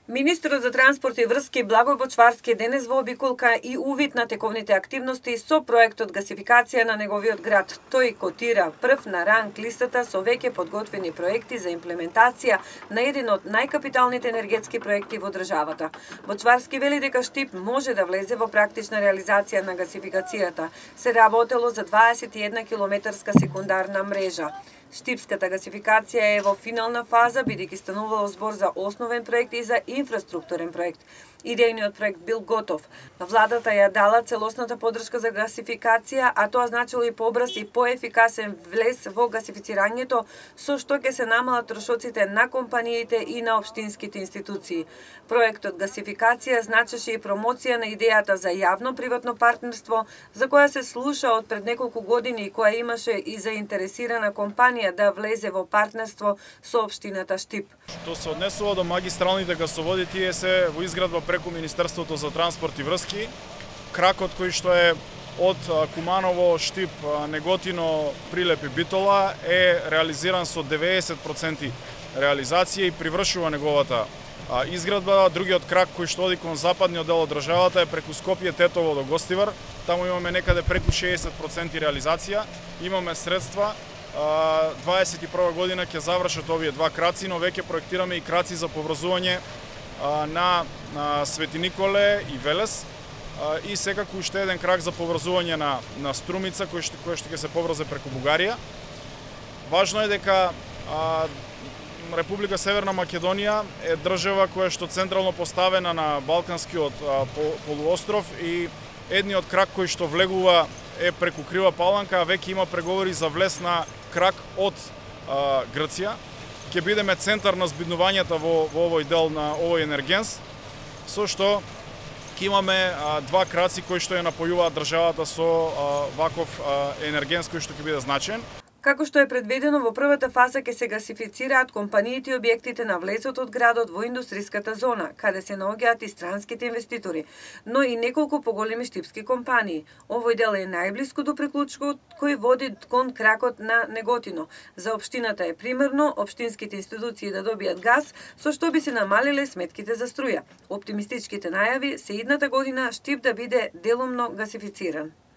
Министерот за транспорт и врски Благој Бочварски денес во обиколка и увид на тековните активности со проектот гасификација на неговиот град. Тој котира прв на ранг листата со веќе подготвени проекти за имплементација на еден од најкапиталните енергетски проекти во државата. Бочварски вели дека Штип може да влезе во практична реализација на гасификацијата. Се работело за 21 километарска секундарна мрежа. Штипската гасификација е во финална фаза, бидејќи станувало збор за основен проект и за инфраструктурен проект. Идејниот проект бил готов. Владата ја дала целосната поддршка за гасификација, а тоа значило и побрз и поефикасен влез во гасифицирањето, со што ќе се намалат трошоците на компаниите и на општинските институции. Проектот гасификација значеше и промоција на идејата за јавно-приватно партнерство, за која се слуша од пред неколку години и која имаше и заинтересирана компанија да влезе во партнерство со општината Штип. Што се однесува до магистралните гасоводи, тие се во изградба преку Министерството за транспорт и врски. Кракот кој што е од Куманово, Штип, Неготино, Прилеп и Битола е реализиран со 90% реализација и привршува неговата изградба. Другиот крак кој што оди кон западниот дел од државата е преку Скопје, Тетово до Гостивар. Таму имаме некаде преку 60% реализација. Имаме средства. 21 година ќе завршат овие два краци, но веќе проектираме и краци за поврзување на Свети Николе и Велес и секако уште еден крак за поврзување на Струмица кој што ќе се поврзе преку Бугарија. Важно е дека Република Северна Македонија е држава која што централно поставена на Балканскиот полуостров и едниот крак кој што влегува е преку Крива Паланка, а веќе има преговори за влез на крак од Грција. Ќе бидеме центар на збиднувањата во овој дел на овој енергенс, со што ќе имаме два краци кои што ја напојуваат државата со ваков енергенс кој што ќе биде значаен. Како што е предвидено, во првата фаза ќе се гасифицираат компаниите и објектите на влезот од градот во индустриската зона, каде се наоѓаат и странските инвеститори, но и неколку поголеми штипски компании. Овој дел е најблиску до приклучкот кој води кон кракот на Неготино. За општината е примерно општинските институции да добијат газ, со што би се намалиле сметките за струја. Оптимистичките најави се идната година Штип да биде делумно гасифициран.